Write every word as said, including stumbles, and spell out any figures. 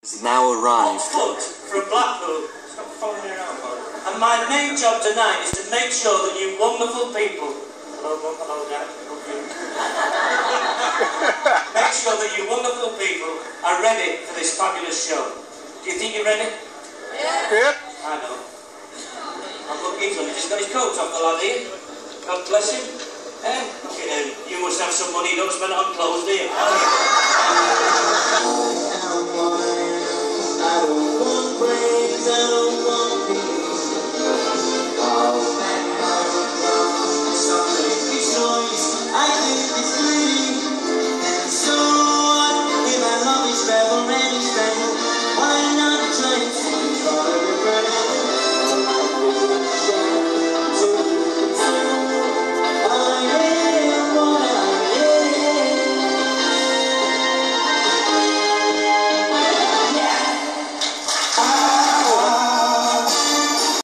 has now arrived. Foot from Blackpool. Stop following me around, boy. And my main job tonight is to make sure that you wonderful people. Hello, Mum. Hello, Dad. Make sure that you wonderful people are ready for this fabulous show. Do you think you're ready? Yeah. Yeah. I know. I'm looking at him. He's got his coat off, the lad here. God bless him. Eh? Look at him. You must have some money. You don't spend it on clothes, do you? I don't want praise, I don't want